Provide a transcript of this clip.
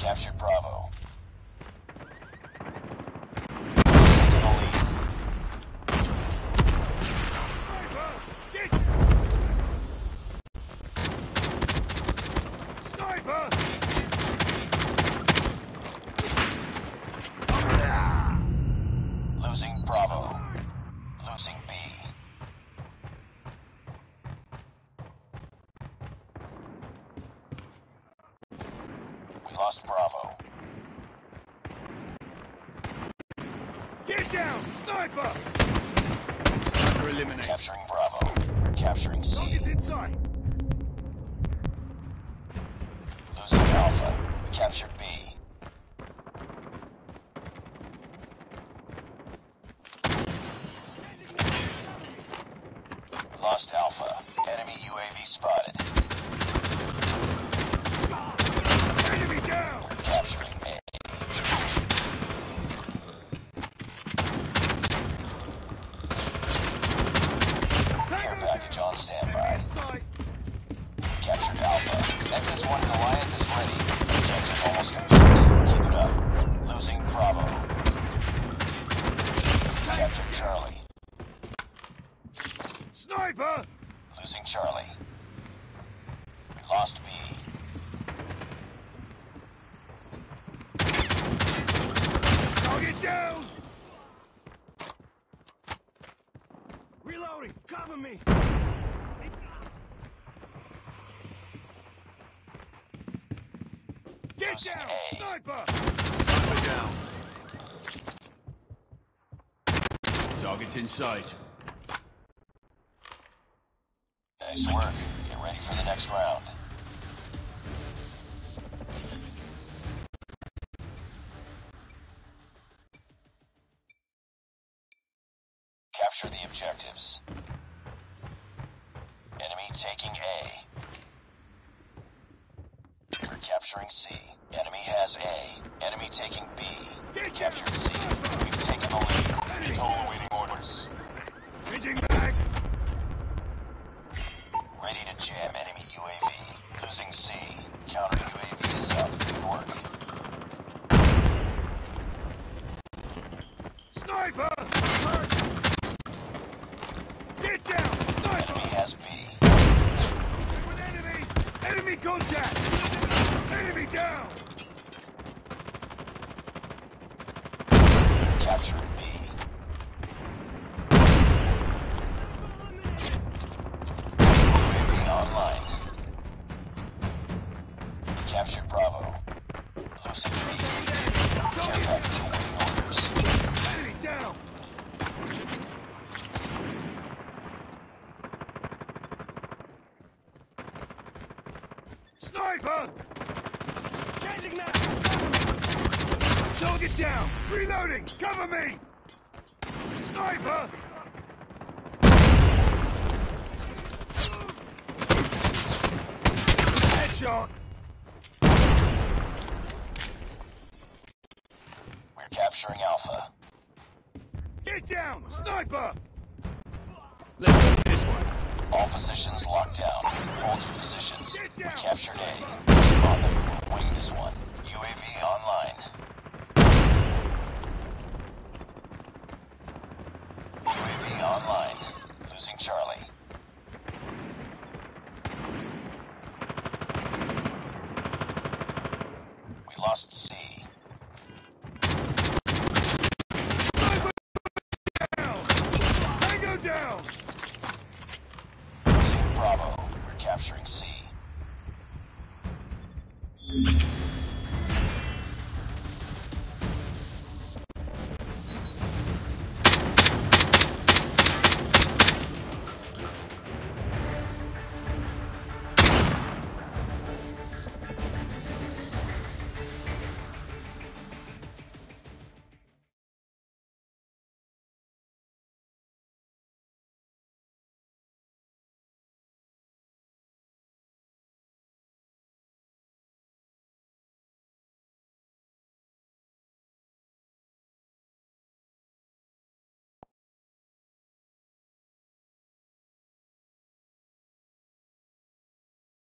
captured Bravo. Taking the lead. Sniper! Losing Bravo. Losing B. We lost Bravo. Get down! Sniper! Sniper eliminated. Capturing Bravo. We're capturing C. Target's inside. Losing Alpha. We captured B. We lost Alpha. Enemy UAV spotted. Enemy down! We're capturing A. Care package on standby. Inside. Captured Alpha. XS-1 Goliath is ready. Objective almost complete. Keep it up. Losing Bravo. Captured Charlie. Sniper! Losing Charlie. We lost B. Target down! Reloading! Cover me! Get Losing down! A. Sniper! Sniper down. Target's in sight. Nice work. Get ready for the next round. Capture the objectives. Enemy taking A. We're capturing C. Enemy has A. Enemy taking B. We captured C. We've taken the lead. Total awaiting orders. Changing back! Ready to jam enemy UAV. Losing C. Counter UAV is up. Good work. Sniper! Get down! Sniper! Enemy has B. With enemy! Enemy contact! Enemy down! Capturing B. UAV online. Captured Bravo. Losing B. Care package awaiting orders. Enemy down! Sniper! Changing now! Target down! Reloading! Cover me! Sniper! Headshot! We're capturing Alpha. Get down! Sniper! Let's do this one. All positions locked down. Hold your positions. Get We down! captured A. Keep on them. We'll win this one. UAV online. UAV online. Losing Charlie.